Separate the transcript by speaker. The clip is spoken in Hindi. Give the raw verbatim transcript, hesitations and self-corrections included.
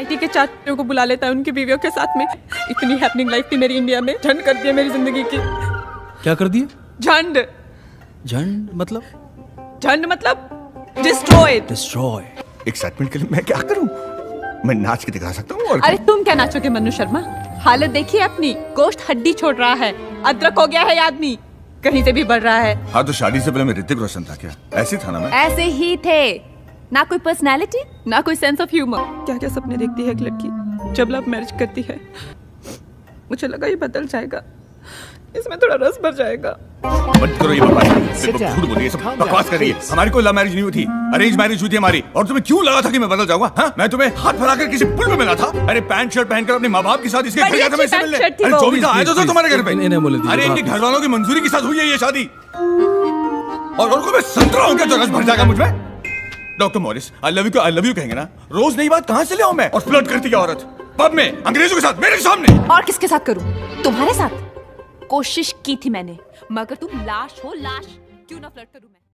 Speaker 1: आईटी के चाचों को बुला लेता है उनकी बीवियों के साथ में। इतनी हैपनिंग लाइफ थी मेरी इंडिया में, झंड कर दिया मेरी जिंदगी की।
Speaker 2: क्या कर दिया?
Speaker 1: झंड।
Speaker 2: झंड मतलब?
Speaker 1: झंड मतलब डिस्ट्रॉय।
Speaker 2: डिस्ट्रॉय।
Speaker 3: एक्साइटमेंट के लिए मैं क्या करूं? मैं नाच के दिखा सकता हूँ और
Speaker 1: अरे तुम क्या नाचोगे मनु शर्मा? हालत देखिए अपनी, गोश्त हड्डी छोड़ रहा है, अदरक हो गया है आदमी, कहीं से भी बढ़ रहा है।
Speaker 3: हाँ तो शादी से पहले मैं ऋतिक रोशन था क्या? ऐसे था ना मैं?
Speaker 1: ऐसे ही थे, ना कोई पर्सनालिटी ना कोई सेंस ऑफ ह्यूमर। क्या क्या सपने देखती है एक लड़की जब लव मैरिज करती है। मुझे लगा ये बदल जाएगा, इसमें थोड़ा रस भर जाएगा।
Speaker 3: मत करो ये बकवास, झूठ बोलिए, सब बकवास कर रही है। हमारी कोई लव मैरिज नहीं हुई थी, अरेंज मैरिज हुई थी हमारी। और तुम्हें क्यों लगा था कि मैं बदल जाऊंगा? हाँ? मैं तुम्हें हाथ फैलाकर किसी पुल पे मिला था। अरे पैंट शर्ट पहनकर अपने माँ बाप के साथ इसके घर गया था मैं इससे मिलने। अरे चौबीस आया तो था तुम्हारे घर पे। अरे इनके घर वालों की मंजूरी के साथ हुई है ये शादी। और उनको मैं संतरा हूँ क्या जो रस भर जाएगा मुझ में? Doctor Morris, I love you को आई लव यू कहेंगे ना, रोज नई बात कहाँ से ले आऊं मैं? और फ्लर्ट करती है औरत पब में अंग्रेजों के साथ मेरे सामने।
Speaker 1: और किसके साथ करूं? तुम्हारे साथ? कोशिश की थी मैंने, मगर तुम लाश हो लाश, क्यों ना फ्लर्ट करूं मैं?